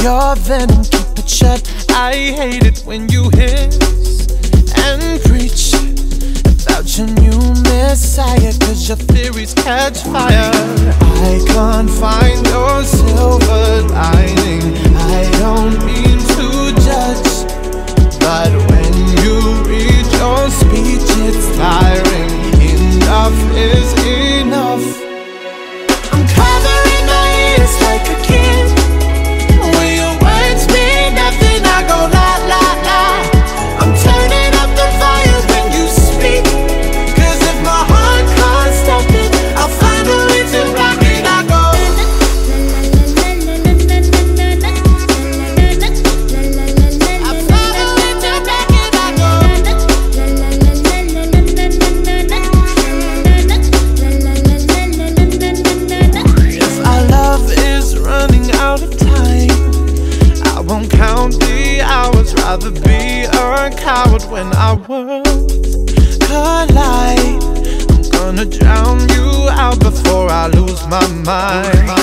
your venom, keep it shut. I hate it when you hiss and preach about your new messiah, cause your theories catch fire. I can't find your silver lining. I don't mean to judge, but when you read your speech it's tiring. Enough is enough. I'm covering my ears like a kid. When your words mean nothing, I go la la la. I'm turning up the volume when you speak, cause if my heart can't stop it, I'll find a way to rock it. I go if our love is running out of time, I won't count the hours. Rather be a coward when our worlds collide. I'm gonna drown you out before I lose my mind.